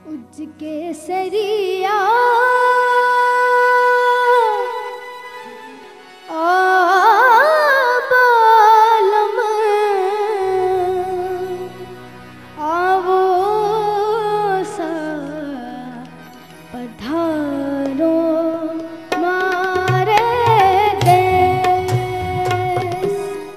उज के सरिया बालम आवो सा पधारो मारे देश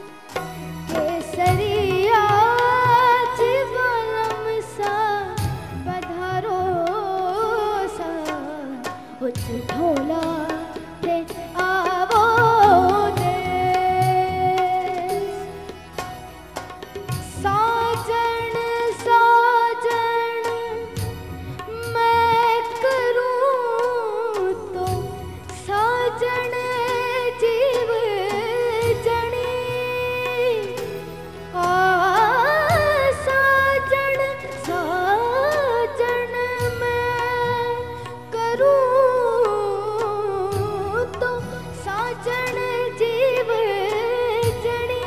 केसरिया जीवनम सा पधारो सा उच्च ढोला ते आवो देश साजन साजन मैं करूं तो साजन जीव जनी आ साजन साजन मैं करूं तो साजन जीव जनी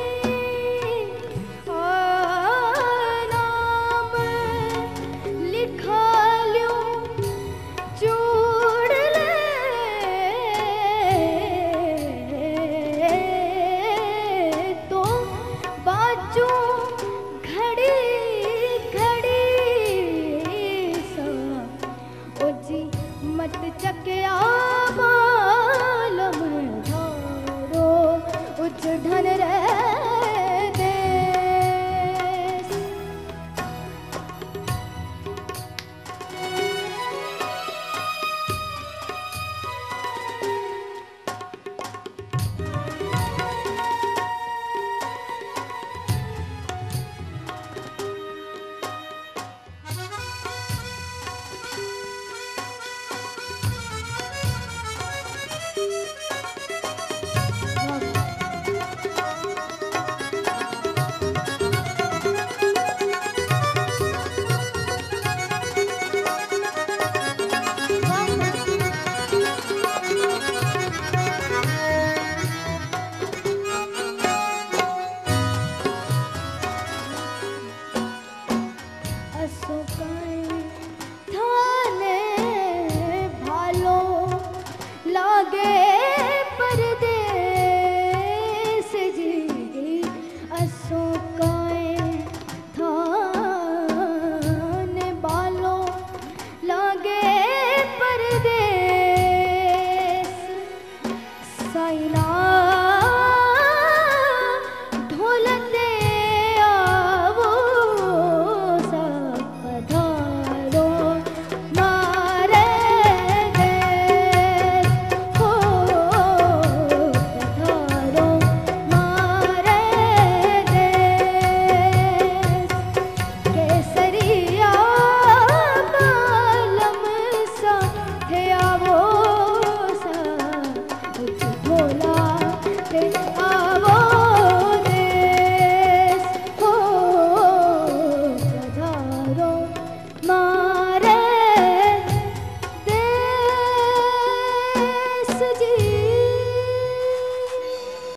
नाम लिखा ल्यूं जोड़ ले तो बाजू घड़ी घड़ी सा ओ जी मत चकिया बालम धारो उज ढन रे देश असो